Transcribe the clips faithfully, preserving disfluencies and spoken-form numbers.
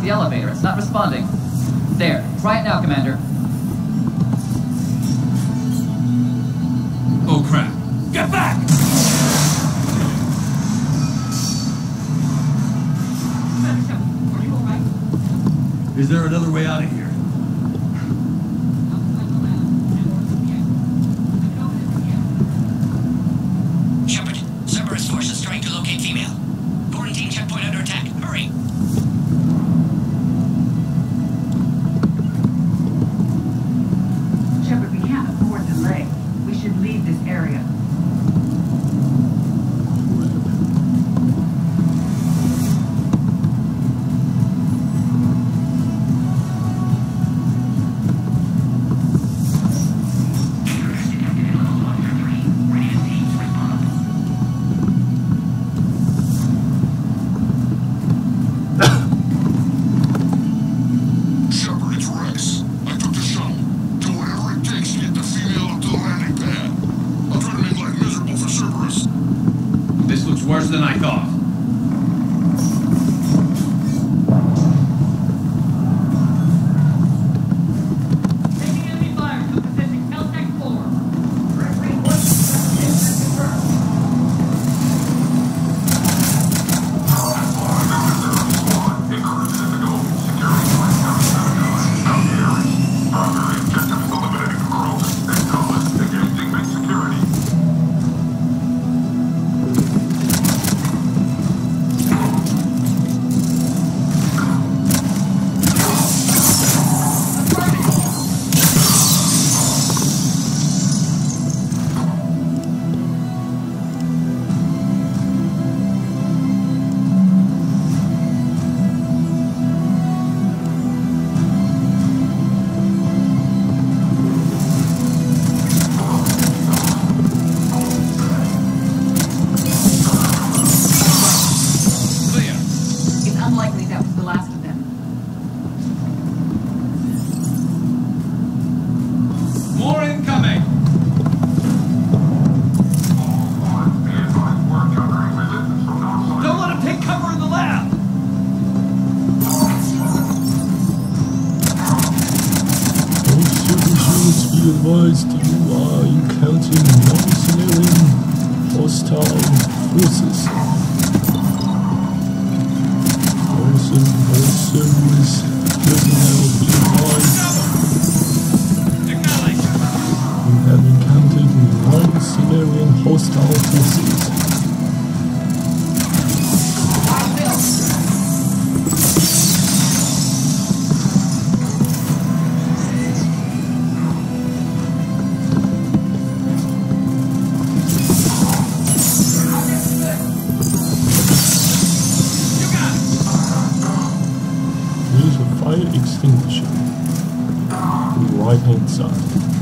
the elevator. It's not responding. There. Try it now, Commander. Oh, crap. Get back! Are you alright? Is there another way out of here? Shepard, Cerberus forces trying to locate female. Quarantine checkpoint under attack. Hurry! Shepard, we can't afford delay. We should leave this area. Worse than I thought. Taking enemy fire to Pacific Caltech four. Advised you are encountering non-civilian hostile forces. Also, also with personnel be advised. You have encountered non-civilian hostile forces. Extinguisher on the right hand side.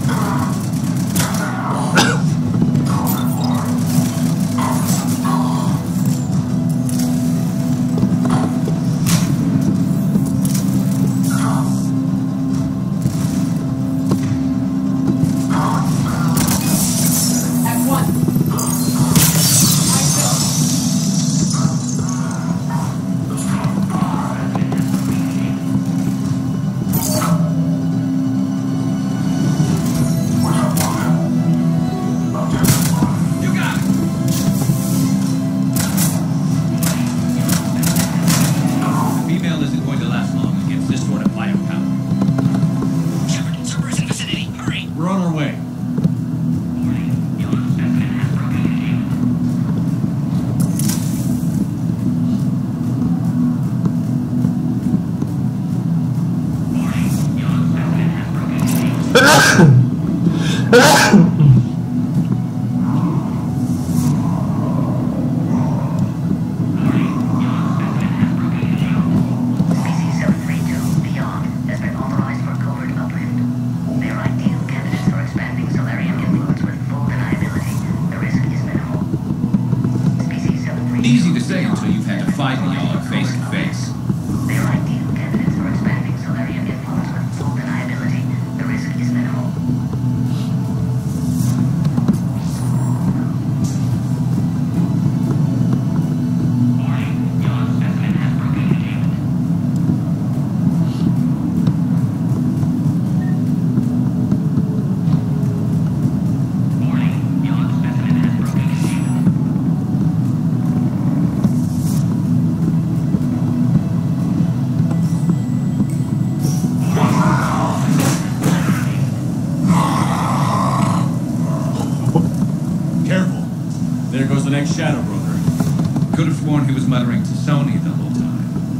Easy to say until you've had to fight me all face to face. They are ideal candidates for expanding Solarian influence with full deniability. The risk is minimal. There goes the next Shadow Broker. Could have sworn he was muttering to Sony the whole time.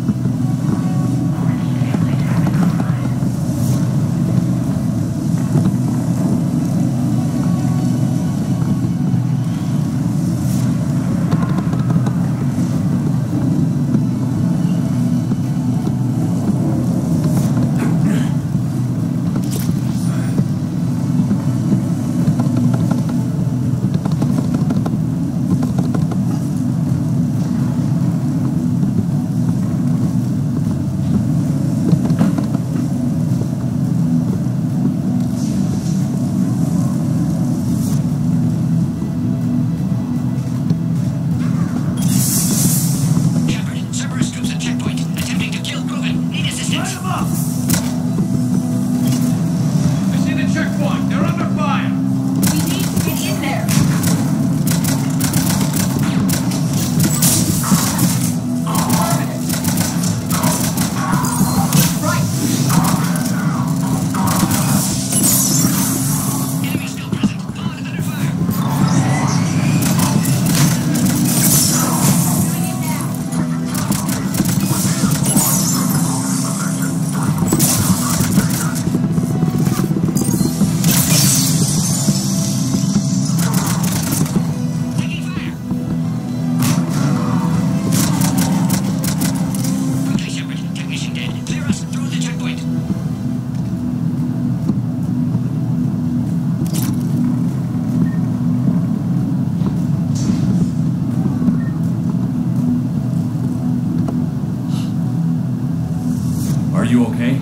Are you okay?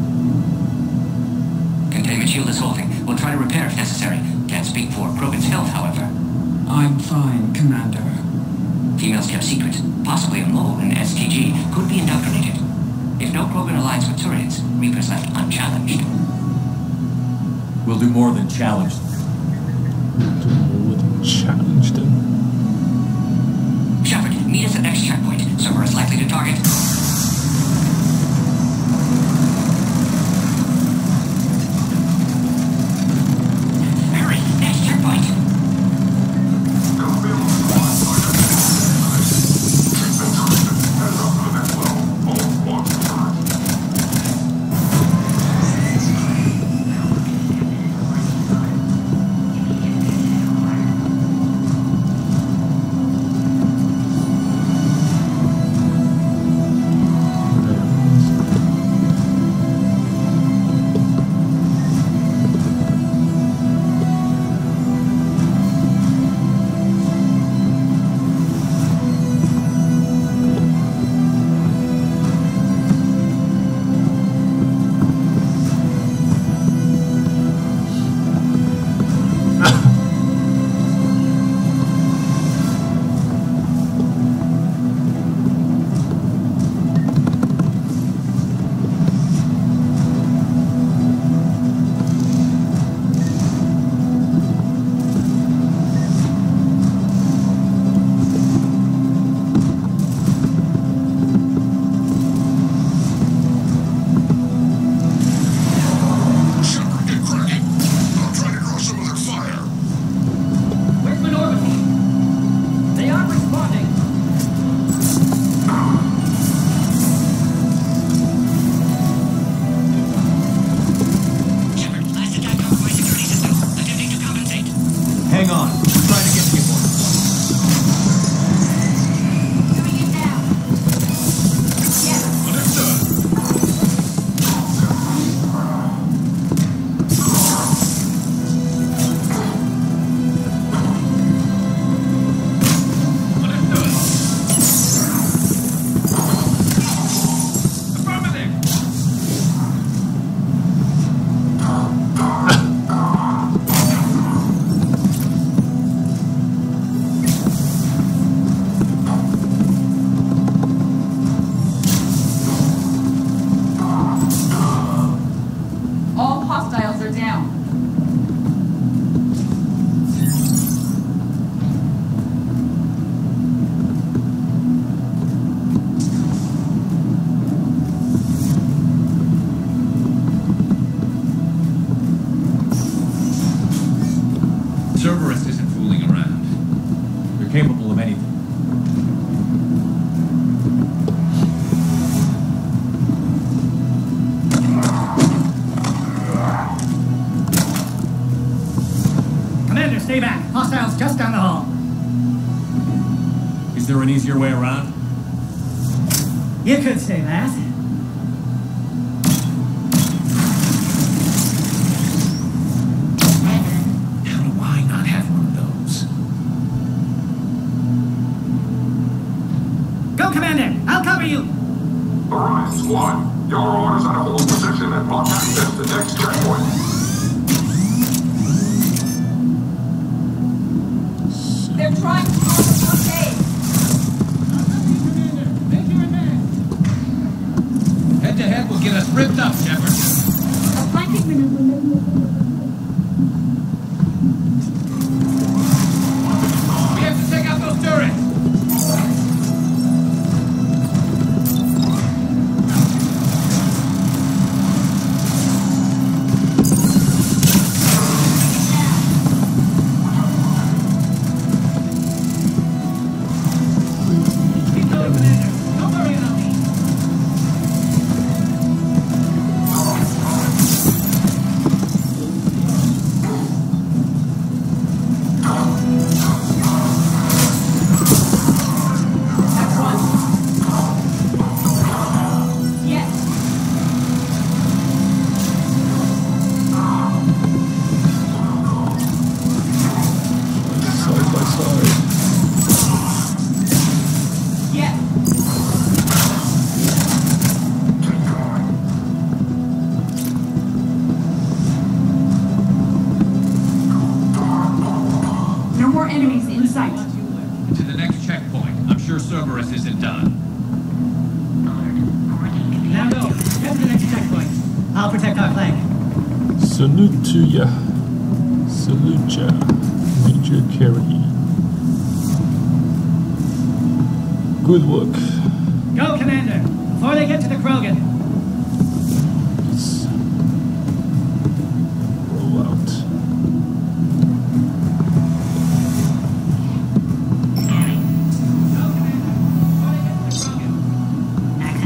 Containment shield is holding. We'll try to repair if necessary. Can't speak for Krogan's health, however. I'm fine, Commander. Females kept secret. Possibly a mole in S T G could be indoctrinated. If no Krogan aligns with Turians, Reaper's left unchallenged. We'll do more than challenge them. Do more than challenge them. Shepard, meet us at next checkpoint. Server is likely to target. Hurry, next checkpoint. capable of anything. Commander, stay back. Hostiles just down the hall. Is there an easier way around? You could say that. How do I not have one of those? Go, Commander! I'll cover you! Orion Squad, your orders are to hold position and block access to next checkpoint. They're trying to cause a blockade. Head to head will get us ripped up, Shepard. The flanking maneuver. We have to take out those turrets. Keep going, Commander. Don't worry about me. That's one. Yes. Side by side. Yes. No more enemies in sight. To the next checkpoint. I'm sure Cerberus isn't done. Now go. Head to the next checkpoint. I'll protect our flank. Salute to ya. Salute ya. Major Carey. Good work. Go, Commander! Before they get to the Krogan. Let's roll out. Go, Commander! Before they get to the Krogan.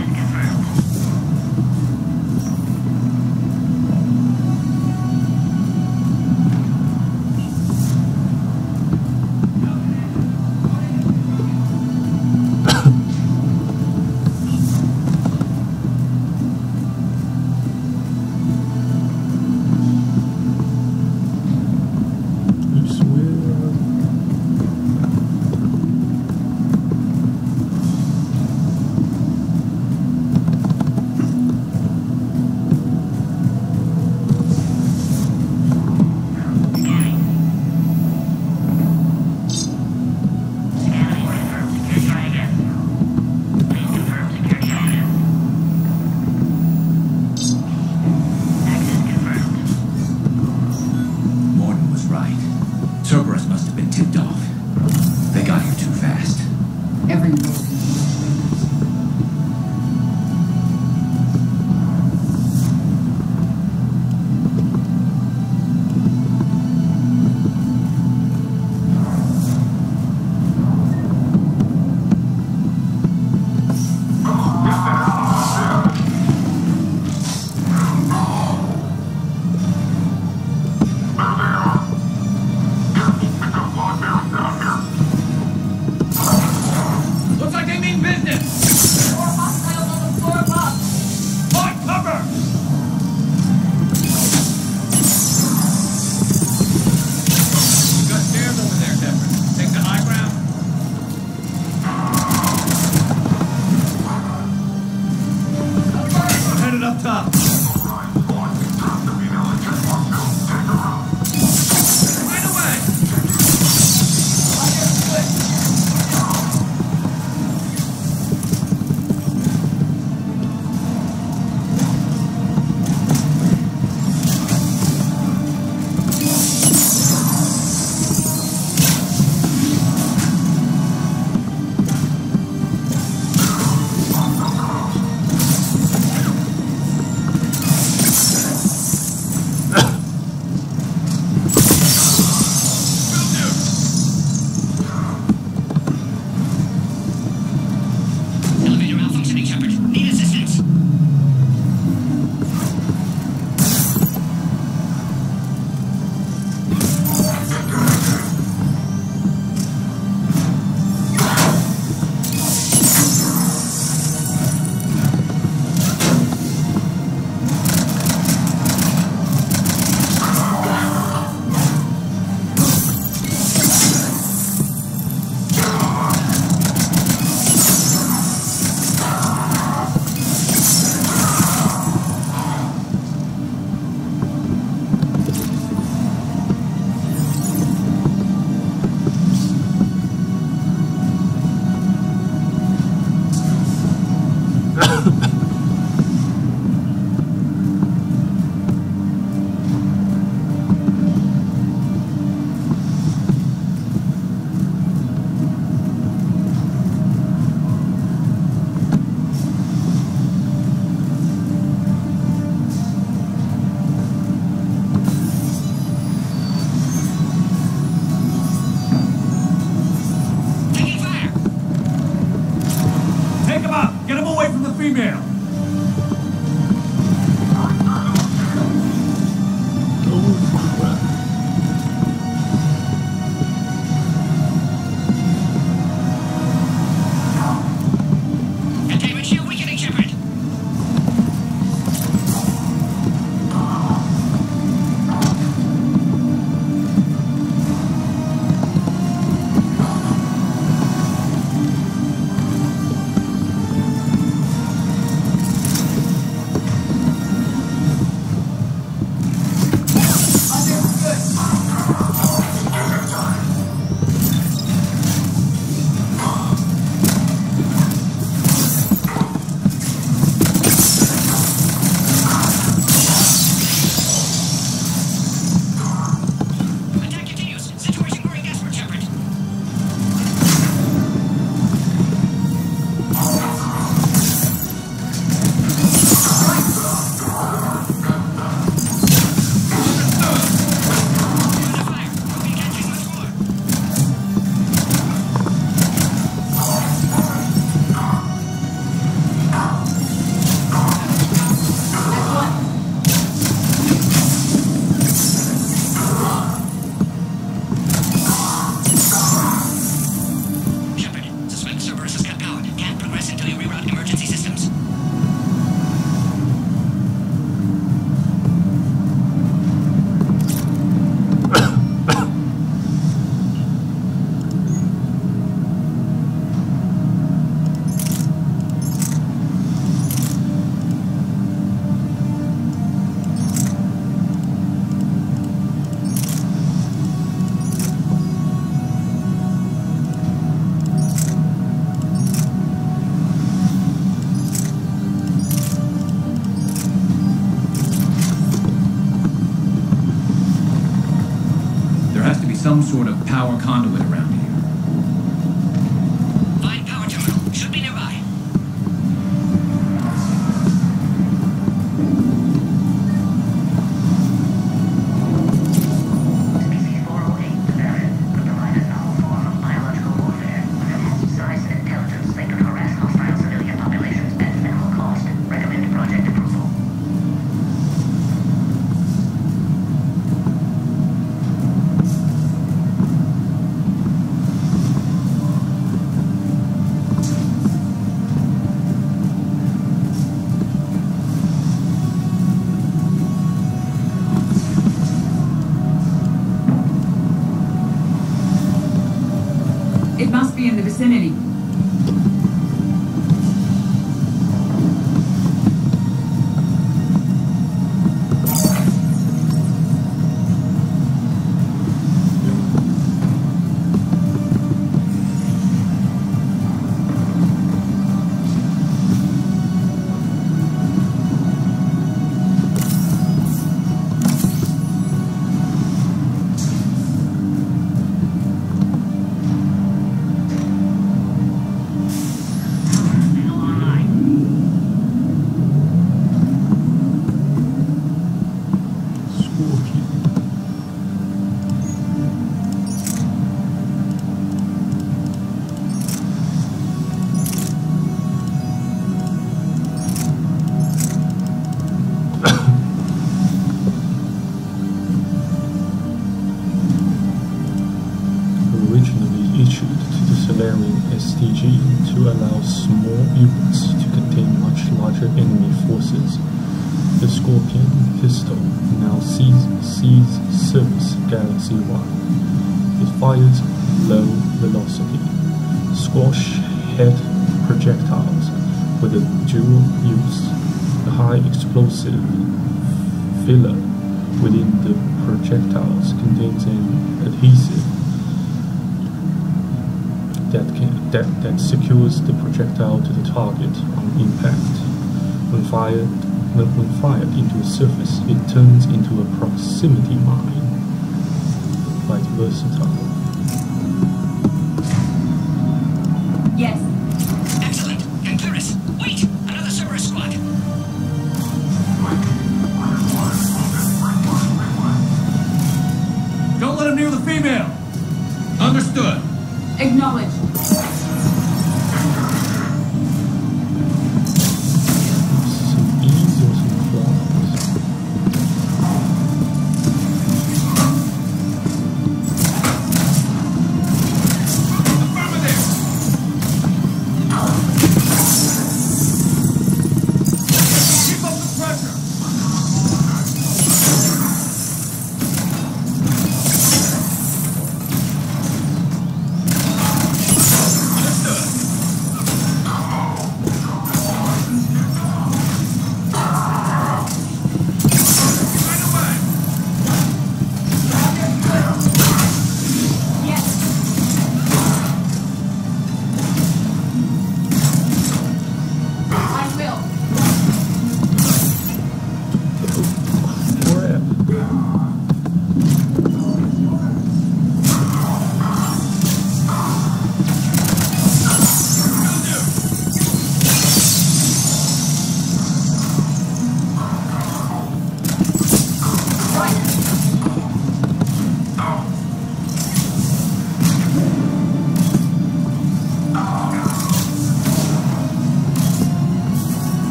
female! Oh, crap. Containment shield weakening, Shepard. Attack continues. Situation growing desperate, Shepard. Under fire. We'll be catching much more. Shepard, suspect Cerberus has cut power. Can't progress until you reroute emergency systems. There has to be some sort of power conduit around here. Find power terminal. Should be nearby. Species four oh eight, the Baron, could provide a novel form of biological warfare. With enhanced size and intelligence, they could harass hostile civilian populations at minimal cost. Recommend project approval. It must be in the vicinity. Originally issued to the Solarian S T G to allow small units to contain much larger enemy forces, the Scorpion pistol now sees, sees service galaxy-wide. It fires low velocity, squash head projectiles with a dual use. The high explosive filler within the projectiles contains an adhesive that can that, that secures the projectile to the target on impact. When fired when, when fired into a surface, it turns into a proximity mine. Quite versatile. Yes. Excellent. Concurrus. Wait! Another Cerberus squad. Don't let him near the female! Understood. Acknowledged.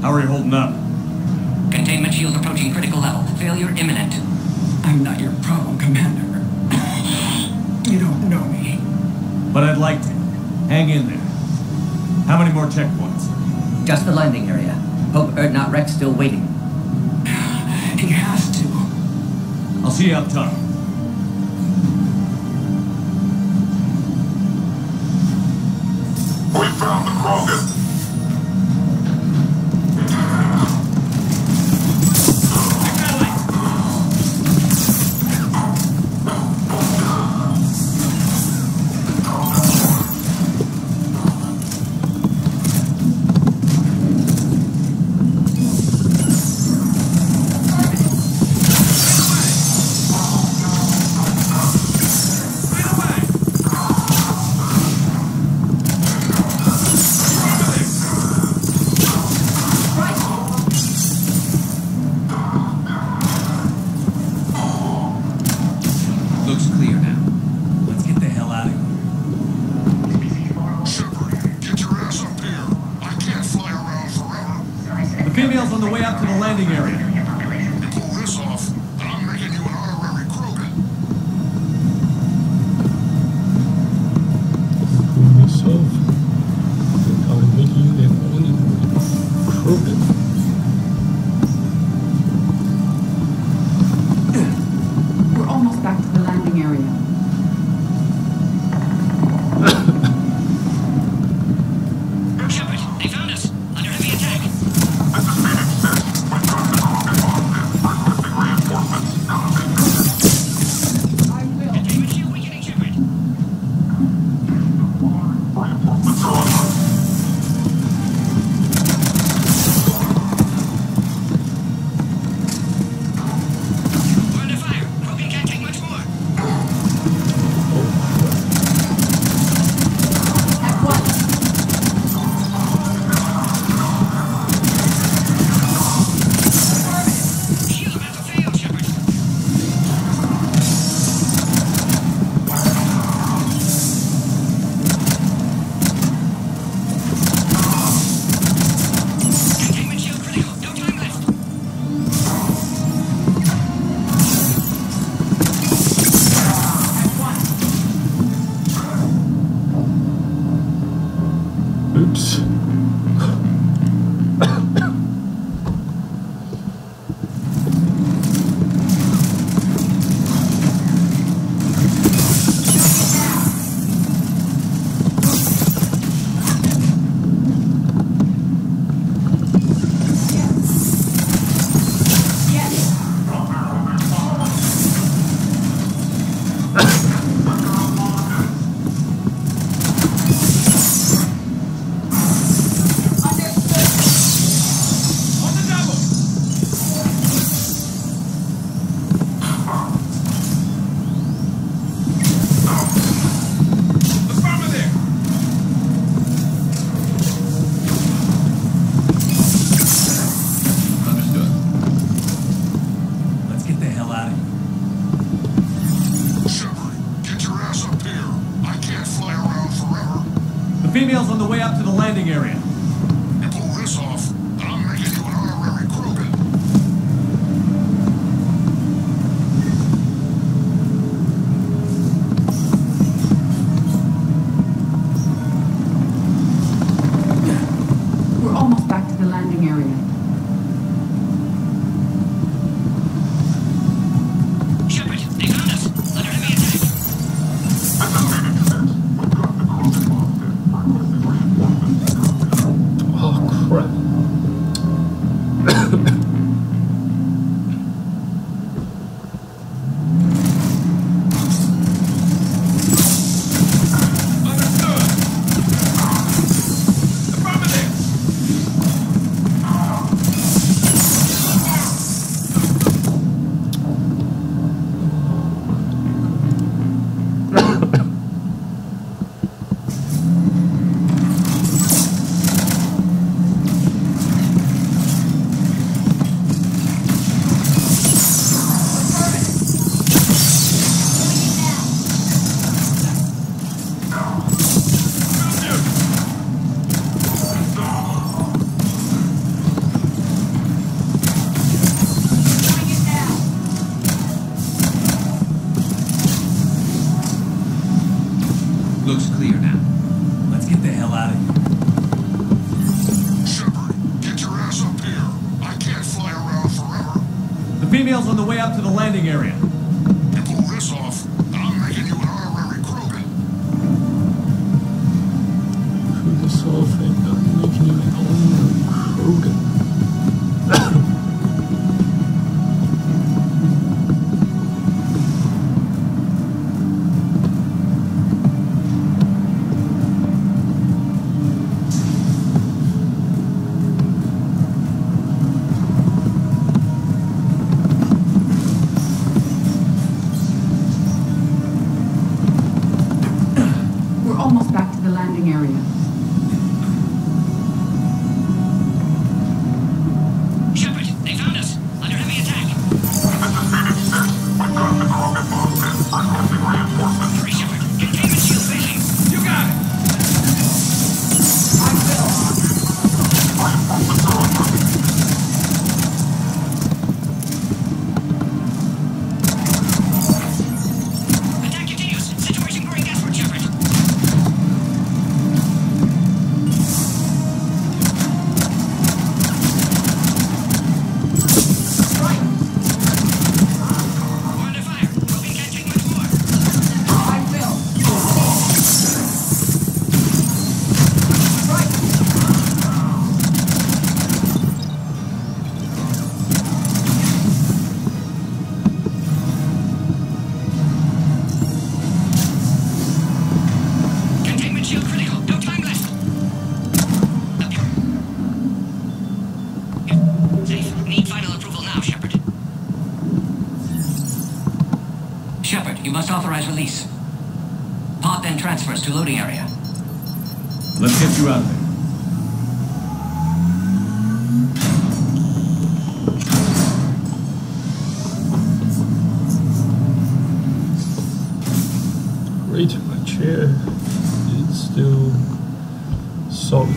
How are you holding up? Containment shield approaching critical level. Failure imminent. I'm not your problem, Commander. You don't know me. But I'd like to. Hang in there. How many more checkpoints? Just the landing area. Hope Erdnot Rex still waiting. He has to. I'll see you up top. We found the Krogan. Looks clear now. Let's get the hell out of here. Shepard, get your ass up here. I can't fly around forever. The female's on the way up to the landing area. You pull this off, and I'm making you an honorary Krogan. Pull this off, and I'll make you an honorary Krogan. We're almost back to the landing area. Shepard, they found us. Under heavy attack. This is Phoenix six. We've got the Krogan locked in. Requesting reinforcements. Copy. I will. Containment shield weakening, Shepard. Reinforcements are on us. We're under fire. Krogan can't take much more. At what? Shield about to fail, Shepard. Containment shield critical. No time left. Oops. Understood. Let's get the hell out of here. Shepard, get your ass up here. I can't fly around forever. The female's on the way up to the landing area. You pull this off, and I'm making you an honorary Krogan. We're almost back to the landing area. Shepard, they found us. Under heavy attack. This is Phoenix six. We've got the Krogan locked in. Requesting reinforcements. Copy. females on the way up to the landing area. You pull this off, and I'm making you an honorary Krogan. Pull this off and I'm making you an honorary Krogan. Almost back to the landing area. Shepard, they found us. Under heavy attack. Hurry, Shepard. Containment shield failing. You got it! Attack continues. Situation growing desperate, Shepard. You must authorize release. Pod then transfers to loading area. Let's get you out of there. Great, my chair is still solid.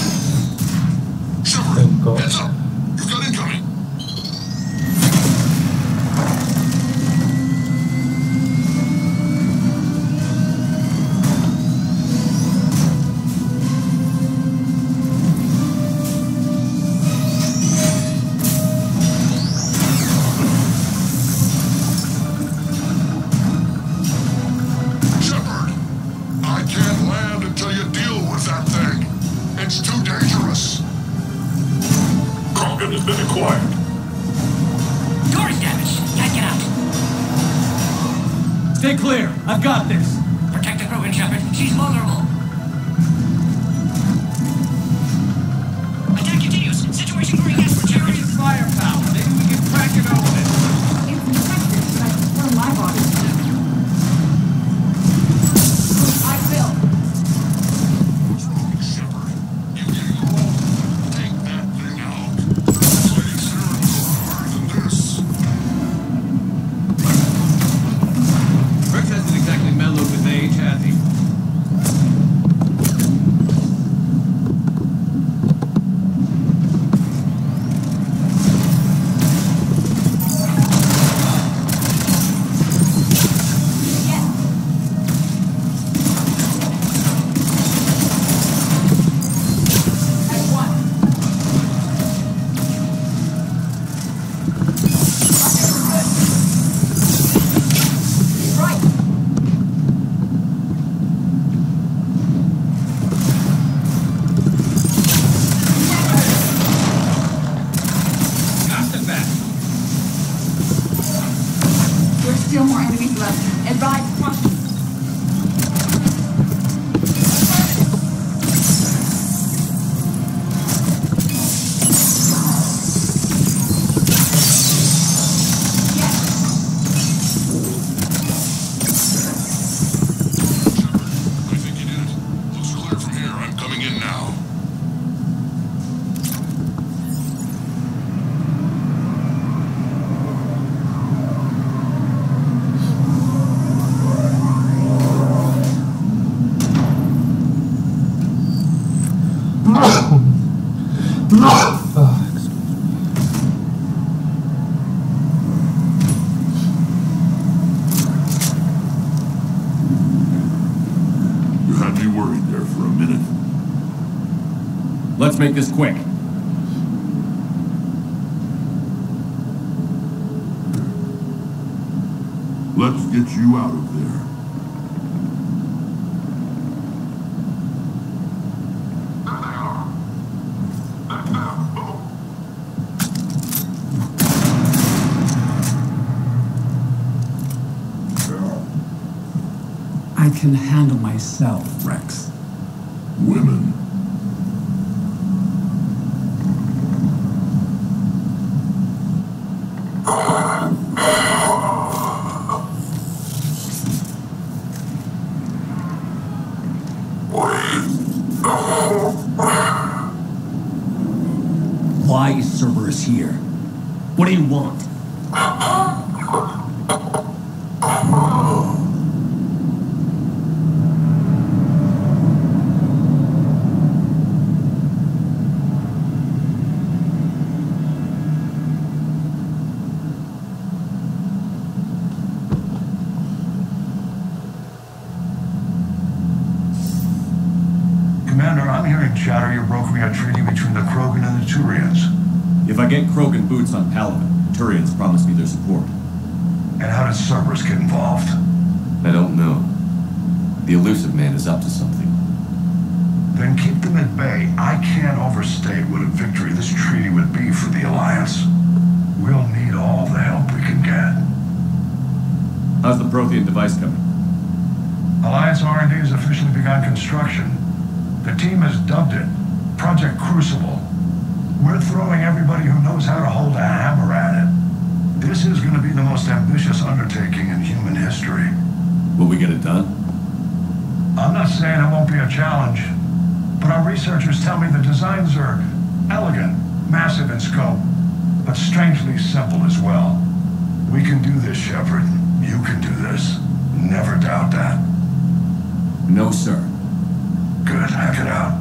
Thank God. Heads up! You've got incoming! Has been acquired. Door is damaged. Can't get out. Stay clear. I've got this. Protect the Krogan, Shepard. She's vulnerable. Attack continues. Situation growing desperate, Shepard. Firepower. Maybe we can crack it open. It's infected, but I prefer my body. I will. What's wrong, Shepard? You getting old? Take that thing out. Lady Sarah knows harder than this. Rex hasn't exactly mellowed with age, has he? Still more enemies left. Advise caution. I think you did it. Looks clear from here. I'm coming in now. You had me worried there for a minute. Let's make this quick. Let's get you out of there. I can handle myself, Rex. Women. Why is Cerberus here? What do you want? Commander, I'm hearing chatter you're brokering a treaty between the Krogan and the Turians. If I get Krogan boots on Palaven, Turians promise me their support. And how did Cerberus get involved? I don't know. The Elusive Man is up to something. Then keep them at bay. I can't overstate what a victory this treaty would be for the Alliance. We'll need all the help we can get. How's the Prothean device coming? Alliance R and D has officially begun construction. The team has dubbed it Project Crucible. We're throwing everybody who knows how to hold a hammer at it. This is going to be the most ambitious undertaking in human history. Will we get it done? I'm not saying it won't be a challenge, but our researchers tell me the designs are elegant, massive in scope, but strangely simple as well. We can do this, Shepard. You can do this. Never doubt that. No, sir. Good, hack it out.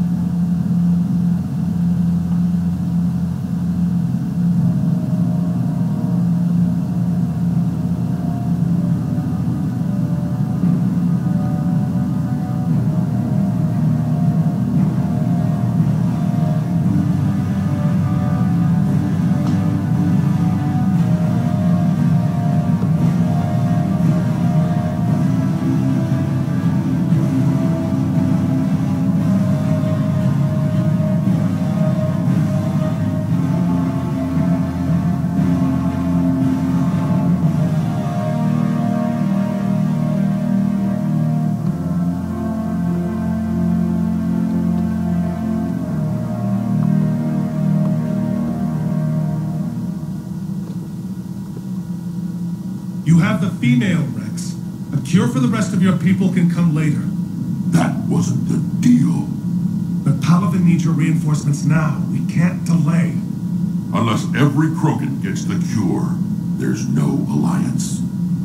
You have the female, Rex. A cure for the rest of your people can come later. That wasn't the deal. But Palaven needs your reinforcements now. We can't delay. Unless every Krogan gets the cure, there's no alliance.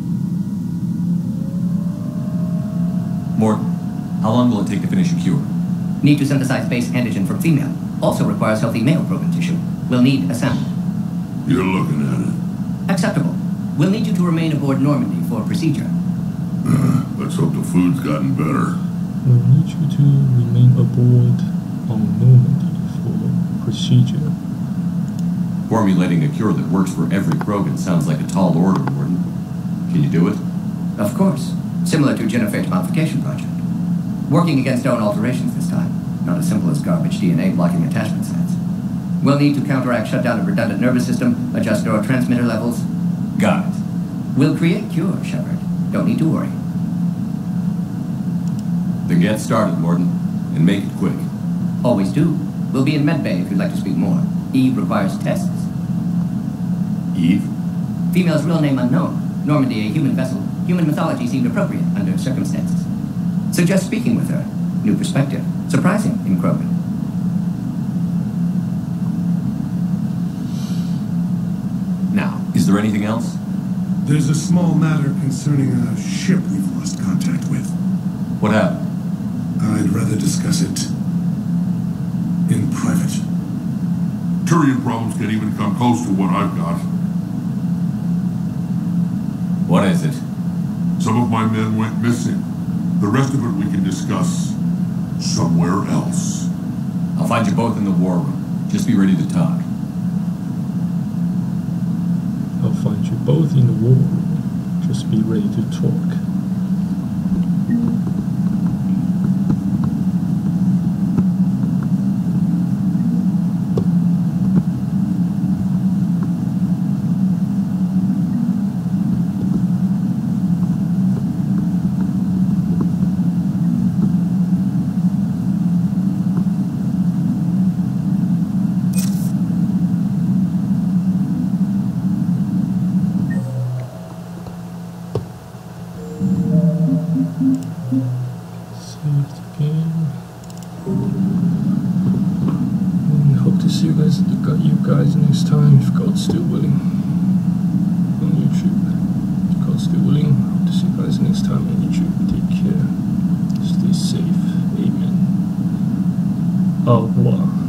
Morton, how long will it take to finish a cure? Need to synthesize base antigen from female. Also requires healthy male Krogan tissue. We'll need a sample. You're looking at it. Acceptable. We'll need you to remain aboard Normandy for procedure. Let's hope the food's gotten better. We'll need you to remain aboard on Normandy for procedure. Formulating a cure that works for every Krogan sounds like a tall order, Morton. Can you do it? Of course. Similar to Jennifer's modification project. Working against own alterations this time. Not as simple as garbage D N A blocking attachment sites. We'll need to counteract shutdown of redundant nervous system, adjust neurotransmitter levels. Got it. We'll create cure, Shepard. Don't need to worry. Then get started, Morton, and make it quick. Always do. We'll be in medbay if you'd like to speak more. Eve requires tests. Eve? Female's real name unknown. Normandy, a human vessel. Human mythology seemed appropriate under circumstances. Suggest speaking with her. New perspective. Surprising in Krogan. Now, is there anything else? There's a small matter concerning a ship we've lost contact with. What happened? I'd rather discuss it in private. Turian problems can't even come close to what I've got. What is it? Some of my men went missing. The rest of it we can discuss somewhere else. I'll find you both in the war room. Just be ready to talk. I'll find you both in the war room. Just just be ready to talk. Guys, next time, if God's still willing, on YouTube. If God's still willing, hope to see you guys next time on YouTube. Take care, stay safe, amen. Au revoir.